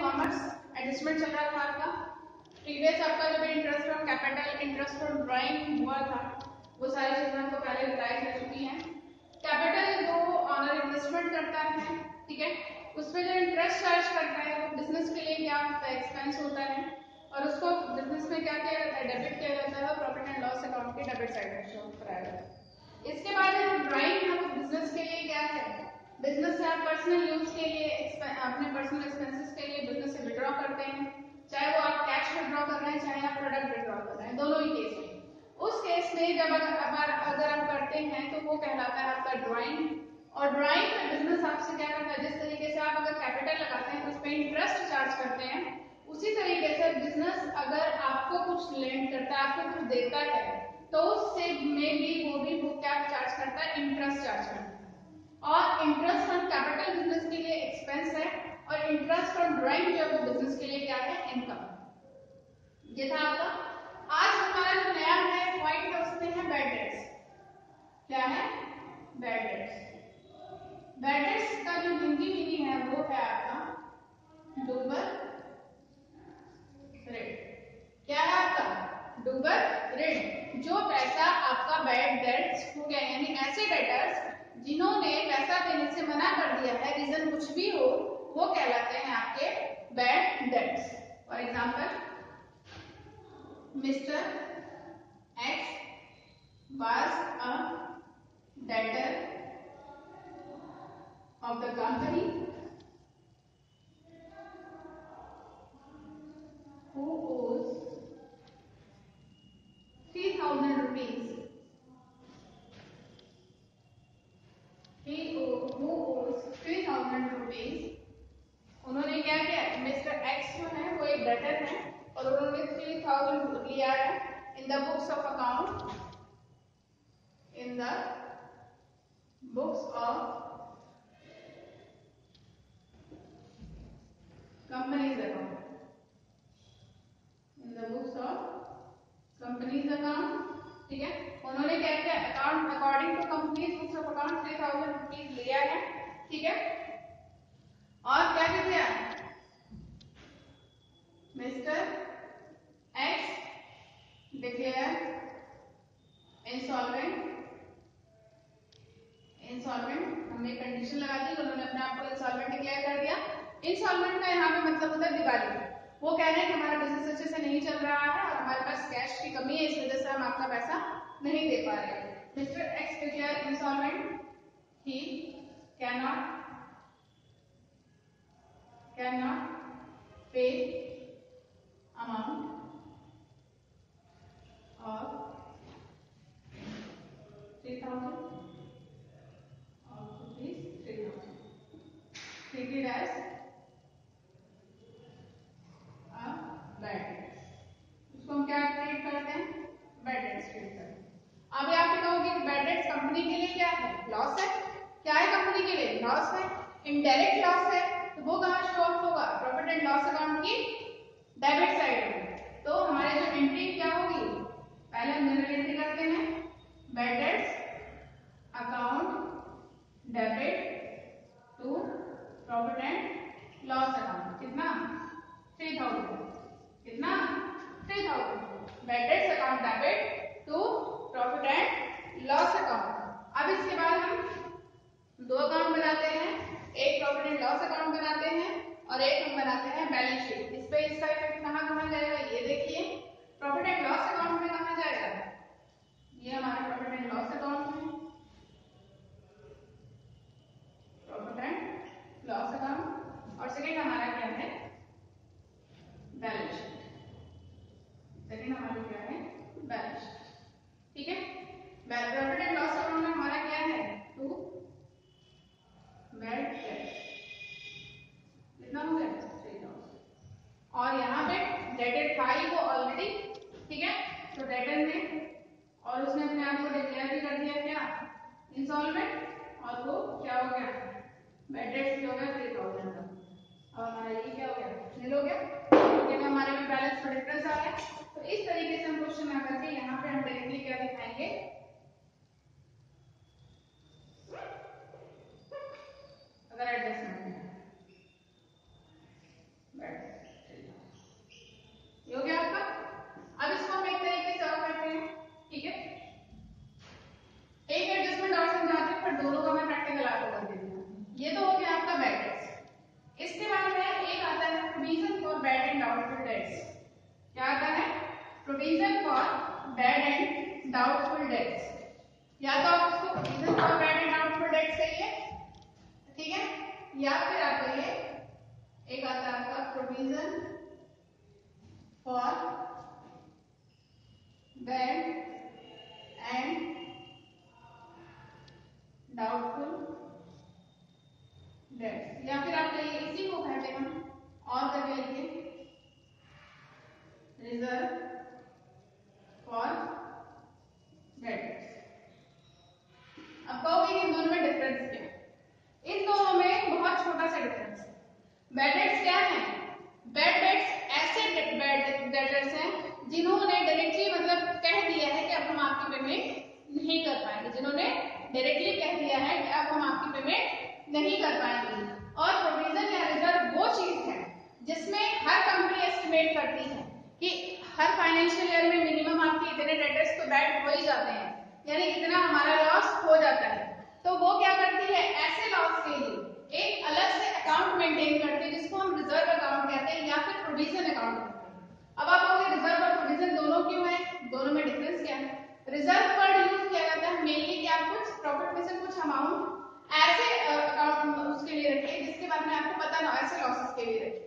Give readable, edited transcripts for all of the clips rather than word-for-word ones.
Commerce adjustment चल रहा था आपका। प्रीवियस आपका जो भी interest from capital, interest from drawing हुआ था, वो सारी चीजें आपको पहले बताई जा चुकी हैं। कैपिटल जो ऑनर इन्वेस्टमेंट करता है, ठीक है, उसमें जो इंटरेस्ट चार्ज करता है वो बिजनेस के लिए क्या होता है, एक्सपेंस होता है, और उसको बिजनेस में क्या किया जाता है, डेबिट किया जाता है, प्रॉफिट एंड लॉस अकाउंट के डेबिट साइड में शो कराया जाता है। इसके बाद जो ड्राइंग है वो बिजनेस के लिए क्या है, बिजनेस से आप पर्सनल यूज के लिए अपने पर्सनल एक्सपेंसेस के लिए बिजनेस से विड्रॉ करते हैं, चाहे वो आप कैश विड्रॉ कर रहे हैं चाहे आप प्रोडक्ट विड्रॉ कर रहे हैं, दोनों ही केस में। उस केस में जब अगर आप करते हैं तो वो कहलाता है आपका ड्राइंग। और ड्राइंग में बिजनेस आपसे क्या करता है, जिस तरीके से आप अगर कैपिटल लगाते हैं तो उस पर इंटरेस्ट चार्ज करते हैं, उसी तरीके से बिजनेस अगर आपको कुछ लेंड करता है, आपको कुछ देता है, तो उससे में भी वो क्या चार्ज करता है, इंटरेस्ट चार्ज करता है। और इंटरेस्ट फ्रॉम कैपिटल बिजनेस के लिए एक्सपेंस है, और इंटरेस्ट फ्रॉम ड्राइंग जो है वो बिजनेस के लिए क्या है, इनकम। ये था आपका। आज हमारा जो नया है पॉइंट है उसमें है बैड डेट्स। क्या है, बैड डेट्स। बैड डेट्स का जो हिंदी मीनिंग है वो है आपका डूबर ऋण। क्या है आपका, डूबर ऋण। जो पैसा आपका बैड डेट्स हो गया, यानी ऐसे डेटर्स जिन्होंने पैसा देने से मना कर दिया है, रीजन कुछ भी हो, वो कहलाते हैं आपके bad debts. For example, mister X was a debtor of the company who owes 3,000 rupees. Who owes 3,000 rupees. उन्होंने क्या किया, मिस्टर एक्स जो है वो एक डेटर है और उन्होंने 3,000 लिया है in the books of account, in the books of company's account, in the books of company's account. ठीक है, उन्होंने क्या किया, account according to company's books of account 3,000 rupees लिया है। ठीक है, और क्या किया, mister X declare insolvent. Insolvent हमने कंडीशन लगा दी, उन्होंने अपने आप को इंसॉल्वेंट डिक्लेयर कर दिया। इंसॉल्वेंट का यहाँ पे मतलब होता है दिवाली। वो कह रहे हैं कि हमारा बिजनेस अच्छे से नहीं चल रहा है और हमारे पास कैश की कमी है, इस वजह से हम आपका पैसा नहीं दे पा रहे हैं। Mister X declare insolvent, he cannot pay amount of 3,000 of rupees 3,000 treated as a bad debt। उसको हम क्या ट्रीट करते हैं, बैड डेट्स ट्रीट करते हैं। अब आप कहोगे बैड डेट्स कंपनी के लिए क्या है, लॉस है। क्या है, कंपनी के लिए लॉस है, इनडायरेक्ट लॉस है, तो वो कहां शो ऑफ होगा, प्रॉफिट एंड लॉस अकाउंट की डेबिट साइड में। तो हमारे जो एंट्री क्या होगी, पहले हम जनरल एंट्री करते हैं, bad debts account debit to profit and loss account. कितना, 3,000। कितना, 3,000। Bad debts account debit to profit and loss account. अब इसके बाद हम दो अकाउंट बनाते हैं, एक प्रॉफिट एंड लॉस अकाउंट बनाते हैं और एक हम बनाते हैं बैलेंस शीट। इस पे इसका इफेक्ट कहां जाएगा, ये देखिए, प्रॉफिट एंड लॉस अकाउंट में कहां जाएगा, ये हमारा प्रॉफिट एंड लॉस अकाउंट है, प्रॉफिट एंड लॉस अकाउंट। और सेकंड हमारा क्या है, बैलेंस शीट। सेकंड हमारा क्या है, बैलेंस शीट। ठीक है, प्रॉफिट एंड लॉस अकाउंट में हमारा क्या है, टू बैड डेट्स। कितना हो गया, 3,000। और यहाँ पे डेटर था ही वो ऑलरेडी, ठीक है, तो डेटर में और उसने अपने आप को डिक्लेयर भी कर दिया क्या, इंसॉल्वेंट, और वो क्या हो गया, बैड डेट्स हो गया 3,000 का, और हमारा ये क्या हो गया, नील हो गया, क्योंकि हमारे में बैलेंस में डिफरेंस आ गया। तो इस तरीके से हम क्वेश्चन ना करके यहाँ पे हम डायरेक्टली क्या दिखाएंगे, अगर एडजस्टमेंट है provision for bad and doubtful debts, या तो आप उसको provision for bad and doubtful debts कहिए, ठीक है, या फिर आप कहिए एक आता है आपका provision for bad and doubtful debts, या फिर आप कहिए इसी को कहते हैं हम और करके लिखिए रिजर्व फॉर बैड डेट्स। अब कहोगे इन दोनों में डिफरेंस क्या है? इन दोनों में बहुत छोटा सा डिफरेंस है। बैड डेट्स क्या है? बैड डेट्स ऐसे बैड डेटर्स हैं जिन्होंने डायरेक्टली मतलब कह दिया है कि अब हम आपकी पेमेंट नहीं कर पाएंगे, जिन्होंने डायरेक्टली कह दिया है कि अब हम आपकी पेमेंट नहीं कर पाएंगे। और प्रोविजन या रिजर्व वो चीज है जिसमें हर कंपनी एस्टिमेट करती है कि हर फाइनेंशियल ईयर में मिनिमम आपके इतने डेटर्स तो बैड हो ही जाते हैं, यानी इतना हमारा लॉस हो जाता है, तो वो क्या करती है ऐसे लॉस के लिए एक अलग से अकाउंट मेंटेन करती है जिसको हम रिजर्व अकाउंट कहते हैं या फिर प्रोविजन अकाउंट कहते हैं। अब आप कहोगे रिजर्व और प्रोविजन दोनों क्यों है, दोनों में डिफरेंस क्या है? रिजर्व वर्ड यूज किया जाता है मेनली कि आप कुछ प्रॉफिट में से कुछ अमाउंट ऐसे अकाउंट उसके लिए रखिए जिसके बारे में आपको पता ना, ऐसे लॉसेस के लिए रखिए।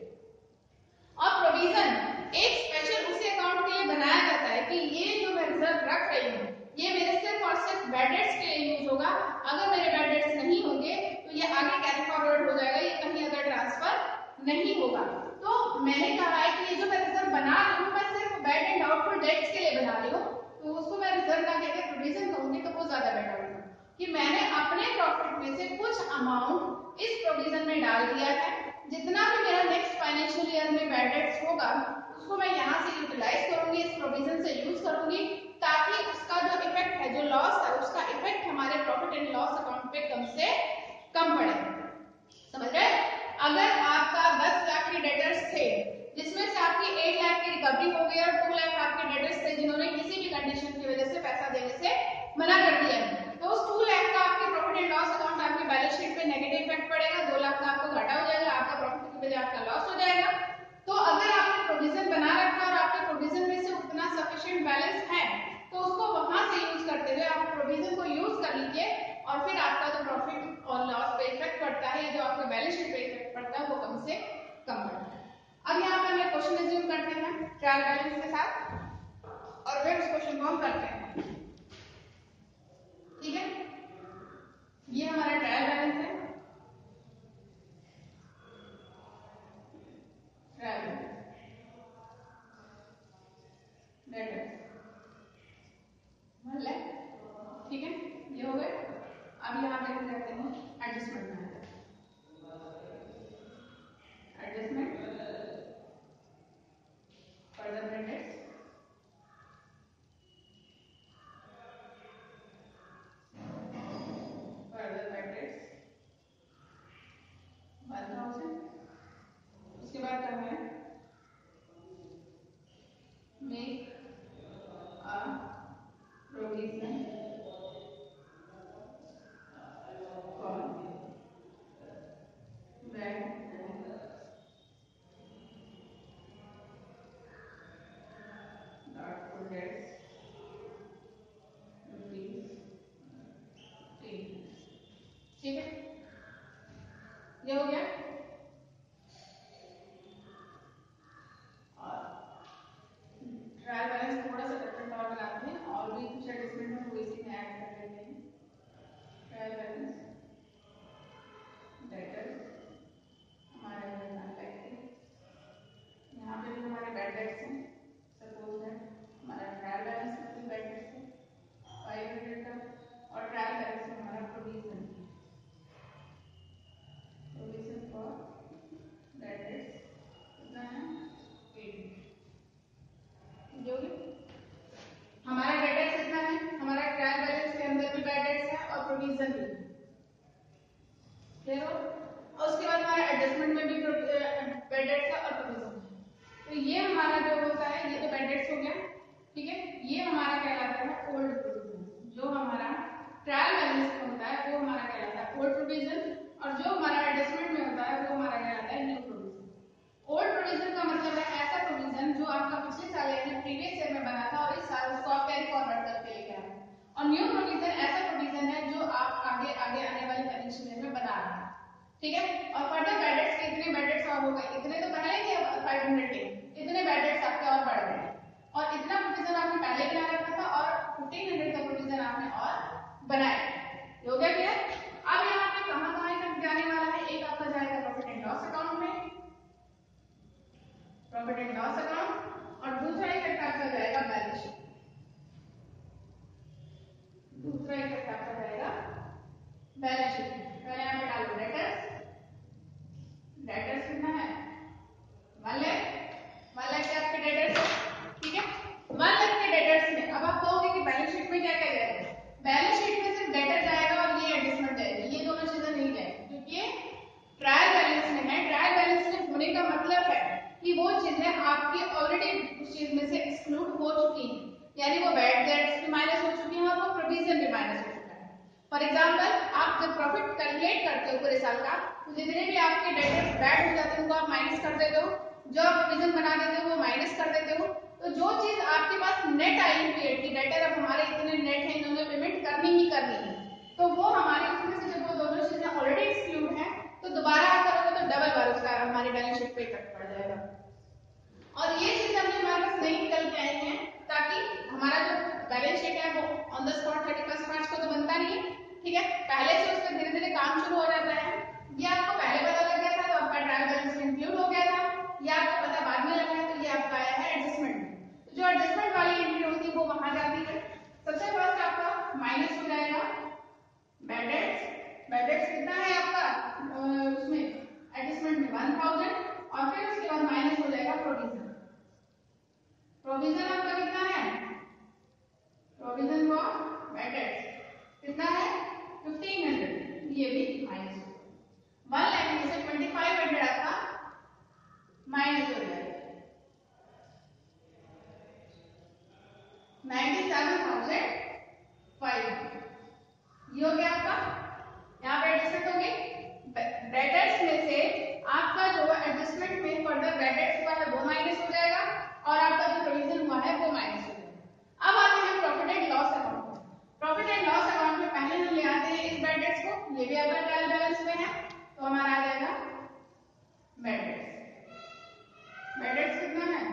और प्रोविजन एक स्पेशल उसी अकाउंट के लिए बनाया जाता है कि ये जो मैं रिजर्व रख रही हूँ ये मेरे सिर्फ और सिर्फ बैड डेट्स के लिए यूज होगा, अगर मेरे बैड डेट्स नहीं होंगे तो ये आगे कैरी फॉरवर्ड हो जाएगा, ये कहीं अगर ट्रांसफर नहीं होगा। तो मैंने कहा है कि ये जो मैं रिजर्व बना रही हूँ मैं सिर्फ बैड एंड डाउटफुल डेट्स के लिए बना रही हूँ, तो उसको मैं रिजर्व ना कहकर प्रोविजन कहूंगी तो वो ज्यादा बेटर होगा कि मैंने अपने प्रॉफिट में से कुछ अमाउंट इस प्रोविजन में डाल दिया है, जितना भी मेरा नेक्स्ट फाइनेंशियल ईयर में बैड डेट्स होगा उसको मैं यहाँ से यूटिलाइज करूंगी, इस प्रोविजन से यूज करूंगी, ताकि उसका जो इफेक्ट है, जो लॉस है, उसका इफेक्ट हमारे प्रॉफिट एंड लॉस अकाउंट पे कम से कम पड़े। समझ रहे? अगर आपका 10 लाख के डेटर्स थे जिसमें से आपकी 8 लाख की रिकवरी हो गई और 2 लाख आपके डेटर्स थे जिन्होंने किसी भी कंडीशन की वजह से पैसा देने से मना कर दिया, तो उस 2 लाख का आपके प्रॉफिट एंड लॉस अकाउंट आपके बैलेंस शीट पे नेगेटिव इफेक्ट पड़ेगा, 2 लाख का आपको घाटा हो जाएगा, आपका प्रॉफिट की बजाय आपका लॉस हो जाएगा। तो अगर आपने प्रोविजन बना रखा और आपके प्रोविजन में से उतना सफिशिएंट बैलेंस है तो उसको वहां से यूज करते हुए आप प्रोविजन को यूज कर लीजिए और फिर आपका जो प्रॉफिट और लॉस पे इफेक्ट पड़ता है, जो आपके बैलेंस शीट पे इफेक्ट पड़ता है, वो कम से कम पड़ता है। अब यहाँ पे हमें क्वेश्चन एज्यूम करते हैं ट्रायल बैलेंस के साथ और फिर उस क्वेश्चन को हम करते हैं, ठीक है? ये हमारा ट्रायल बैलेंस है, ट्रायल बैलेंस ठीक है, ये हो गए। अब यहाँ पे हम करते हैं एडजस्टमेंट में, adjustment further brackets further brackets 1000, उसके बाद करना है मेक अ प्रोविजन ठीक है, ये हो गया। और ट्रायल बैलेंस थोड़ा सा डिफरेंट और बनाते हैं और भी कुछ एडजस्टमेंट में थोड़ी सी ऐड कर लेते हैं। ट्रायल बैलेंस डेटर्स हमारे यहाँ पे भी हमारे बैड डेट्स हैं, सपोज है हमारा ट्रायल बैलेंस में भी बैड डेट्स है 500 का और ट्रायल बैलेंस में हमारा प्रोविजन फॉर बैड डेट्स कितना है 8। जो हमारा डेटर्स कितना है, हमारा ट्रायल बैलेंस के अंदर भी बैड डेट्स है और प्रोविजन भी, क्लियर हो? और उसके बाद हमारा एडजस्टमेंट में भी बैड डेट्स है और प्रोविजन है। तो ये हमारा जो होता है ये तो बैड डेट्स हो गया, ठीक है? ये हमारा कहलाता है ओल्ड प्रोविजन, जो हमारा ट्रायल बैलेंस में होता है वो हमारा कहलाता है ओल्ड प्रोविजन, और जो हमारा एडजस्टमेंट में होता है वो हमारा कहलाता है न्यू प्रोविजन। ओल्ड प्रोविजन का मतलब है ऐसा प्रोविजन जो जो आपका पिछले साल यानी प्रीवियस ईयर में बना था और इस साल उसको आप कैरी फॉरवर्ड करके लेके आए। और न्यू प्रोविजन ऐसा प्रोविजन है जो आप आगे आगे आने वाले फाइनेंशियल ईयर में बना रहे हैं, ठीक है। और फर्दर बैड डेट्स के इतने बैड डेट्स और हो गए, इतने तो पहले थे 500 के, इतने बैड डेट्स आपके और बढ़ गए, और इतना प्रोविजन आपने पहले बना रखा था और 1500 का प्रोविजन आपने और बनाया। हो गया क्लियर? अब यहाँ पे कहाँ तक जाने वाला है, एक आपका जाएगा प्रॉफिट एंड लॉस अकाउंट में, प्रॉफिट एंड लॉस अकाउंट, और दूसरा इफेक्ट आपका जाएगा बैलेंस शीट, दूसरा इफेक्ट आपका जाएगा बैलेंस शीट। पहले यहाँ पे डालो डेटर्स, डेटर्स कितना है 1 लाख के आपके डेटर्स, ठीक है। 1 लाख के डेटर्स में अब आप कहोगे कि बैलेंस शीट में क्या क्या जाएगा, बैलेंस शीट में सिर्फ डेटर जाएगा और ये एडजस्टमेंट जाएगी, ये दोनों चीजें नहीं जाएगी क्योंकि ये ट्रायल बैलेंस में है। ट्रायल बैलेंस में होने का मतलब है कि वो चीजें आपकी ऑलरेडी उस चीज में से एक्सक्लूड हो चुकी हैं, यानी वो बैड डेट्स भी माइनस हो चुकी हैं और वो प्रोविजन भी माइनस हो चुका है। फॉर एग्जांपल, आप जब प्रॉफिट कैलकुलेट करते हो पूरे साल का, तो जितने भी आपके डेटर्स बैड हो जाते हैं उनको आप माइनस कर देते हो, जो आप प्रोविजन बना देते हो वो माइनस कर देते हो। तो जो चीज आपके पास नेट आई पीरियड की डेटर अब हमारे इतने नेट है, इन्होंने पेमेंट करनी ही करनी है, तो वो हमारे उसमें से जब वो दोनों चीजें ऑलरेडी एक्सक्लूड है तो दोबारा आप करोगे तो डबल बार उसका हमारी बैलेंस शीट पे इफेक्ट पड़ जाएगा। और ये चीज हमने हमारे पास नहीं निकल के आई है ताकि हमारा जो बैलेंस शीट है वो ऑन द स्पॉट 31 मार्च को तो बनता नहीं है, ठीक है। पहले से उस पर धीरे धीरे काम शुरू हो जाता है। ये आपको पहले पता लग गया था तो आपका ट्रायल बैलेंस में इंक्लूड हो गया था, ये आपको पता बाद में लगा है तो ये आपका आया है एडजस्टमेंट में। जो एडजस्टमेंट वाली एंट्री होती है वो वहां जाती है। सबसे फर्स्ट आपका माइनस हो जाएगा बैड डेट्स, बैड डेट्स कितना है आपका उसमें एडजस्टमेंट में 1000, और फिर उसके बाद माइनस हो जाएगा प्रोविजन। प्रोविजन आपका कितना है, प्रोविजन फॉर बैड डेट्स कितना है 1500, ये भी माइनस हो जाएगा। 1 लाख में से 2500 आपका माइनस हो जाएगा, 97,500 ये हो गया आपका। यहाँ पे एडजस्टमेंट हो गई, डेटर्स में से आपका जो एडजस्टमेंट में फर्दर डेटर्स हुआ है वो माइनस हो जाएगा और आपका जो प्रोविजन हुआ है वो माइनस हो जाएगा। अब आते हैं प्रॉफिट एंड लॉस अकाउंट में। प्रॉफिट एंड लॉस अकाउंट में पहले हम ले आते हैं इस बैड डेट्स को, ये भी आपका ट्रायल बैलेंस में है तो हमारा आ जाएगा बैड डेट्स। बैड डेट्स कितना है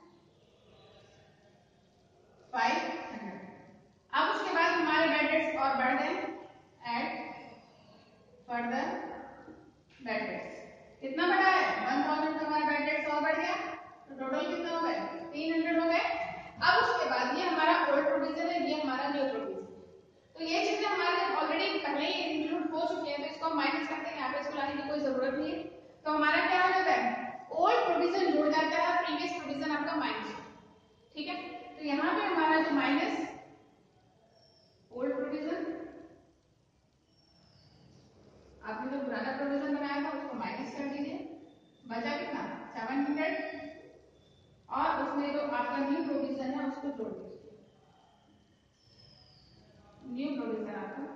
500। अब उसके बाद हमारे बैड डेट्स और बढ़ गए, ऐड फर्दर बैड डेट्स कितना बढ़ा है 1000 का हमारा बैड डेट्स और बढ़ गया तो टोटल कितना हो गए 300 हो गए। अब उसके बाद ये हमारा ओल्ड प्रोविजन है, ये हमारा न्यू प्रोविजन, तो ये चीजें हमारे ऑलरेडी पहले ही इंक्लूड हो चुकी हैं तो इसको हम माइनस करते हैं, यहाँ पे इसको लाने की कोई जरूरत नहीं है। तो हमारा क्या हो जाता है ओल्ड प्रोविजन जुड़ जाता है, प्रीवियस प्रोविजन आपका माइनस, ठीक है। तो यहाँ पे हमारा जो माइनस ओल्ड प्रोविजन, आपने जो पुराना प्रोविजन बनाया था उसको माइनस कर दीजिए, बचा कितना 700, और उसमें जो आपका न्यू प्रोविजन है उसको जोड़ दीजिए, न्यू प्रोविजन आपका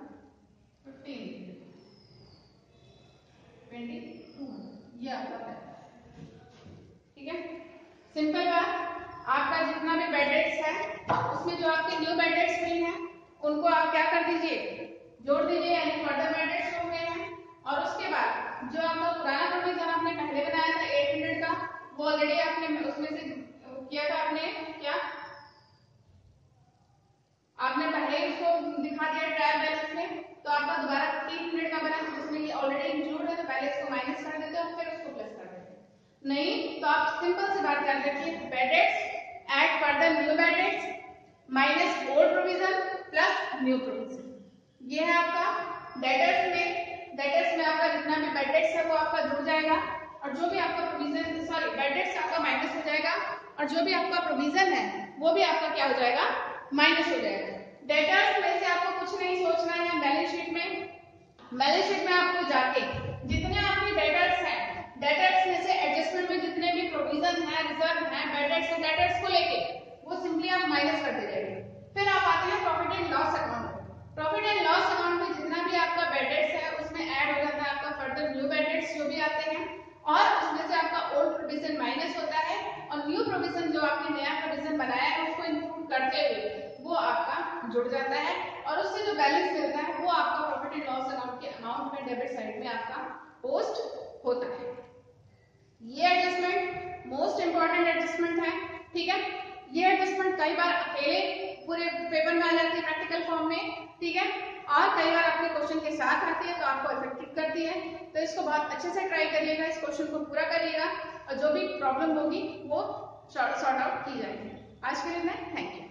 22 ये आपका है, ठीक है। सिंपल बात, आपका जितना भी बैड डेट्स है उसमें जो आपके न्यू बैड डेट्स हुई हैं उनको आप क्या कर दीजिए जोड़ दीजिए, यानी फर्दर बैड डेट्स हो गए हैं। और उसके बाद जो आपका पुराना प्रोविजन आपने पहले बनाया था 800 का वो ऑलरेडी आपने उसमें से किया था, आपने क्या आपने पहले उसको दिखा दिया ट्रायल बैलेंस में, तो आपका दोबारा 1500 का बना जिसमें ये ऑलरेडी इंक्लूड है, तो पहले इसको माइनस कर देते हो फिर उसको प्लस कर देते हो। नहीं तो आप सिंपल सी बात याद रखिए, bad debts add further new bad debts minus old provision plus new provision, ये है आपका डेटर्स में। डेटर्स में आपका जितना भी बैड डेट्स है वो आपका जुड़ जाएगा और जो भी आपका प्रोविजन सॉरी बैड डेट्स आपका माइनस हो जाएगा और जो भी आपका प्रोविजन है वो भी आपका क्या हो जाएगा माइनस हो जाएगा। डेटर्स में से आपको कुछ नहीं सोचना है, बैलेंस शीट में आपको जाके जितने आपके डेटर्स हैं डेटर्स में से एडजस्टमेंट में जितने भी प्रोविजन है रिजर्व है बैड डेट्स और डेटर्स को लेके वो सिंपली आप माइनस करते जाइए। फिर आप आते हैं प्रॉफिट एंड लॉस अकाउंट में। प्रॉफिट एंड लॉस अकाउंट में जितना भी आपका बैड डेट्स है उसमें ऐड हो जाता है आपका फर्दर न्यू बैड डेट्स जो भी आते हैं और उसमें से आपका ओल्ड प्रोविजन माइनस होता है और न्यू प्रोविजन जो जो आपने नया प्रोविजन बनाया है उसको इंक्लूड करते हुए वो आपका जुड़ जाता है और उससे जो बैलेंस मिलता है वो आपका प्रॉफिट एंड लॉस अकाउंट के अमाउंट में डेबिट साइड में आपका पोस्ट होता है। ये एडजस्टमेंट मोस्ट इंपॉर्टेंट एडजस्टमेंट है, ठीक है। ये एडजस्टमेंट कई बार अकेले पूरे पेपर में आ जाती है प्रैक्टिकल फॉर्म में, ठीक है, और कई बार आपके क्वेश्चन के साथ आती है तो आपको इफेक्टिव करती है। तो इसको बहुत अच्छे से ट्राई करिएगा, इस क्वेश्चन को पूरा करिएगा और जो भी प्रॉब्लम होगी वो सॉर्ट आउट की जाएगी। आज के लिए थैंक यू।